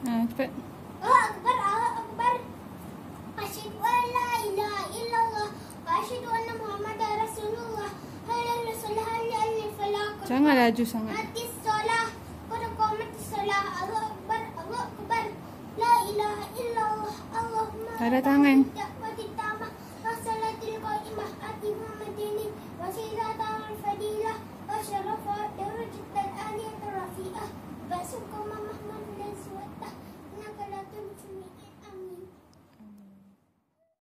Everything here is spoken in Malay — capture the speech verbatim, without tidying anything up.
Ha, cepat. Allah Akbar, Allah Akbar. Asyhadu an la ilaha illallah wa asyhadu anna Muhammadar Rasulullah. Hayya 'alas shalah, hayya 'alal falah. Jangan laju sangat. Mati solah. Qad qamatis solah. Allah Akbar, Allah Akbar. La ilaha illallah. Allahumma Tak ada tangan. barik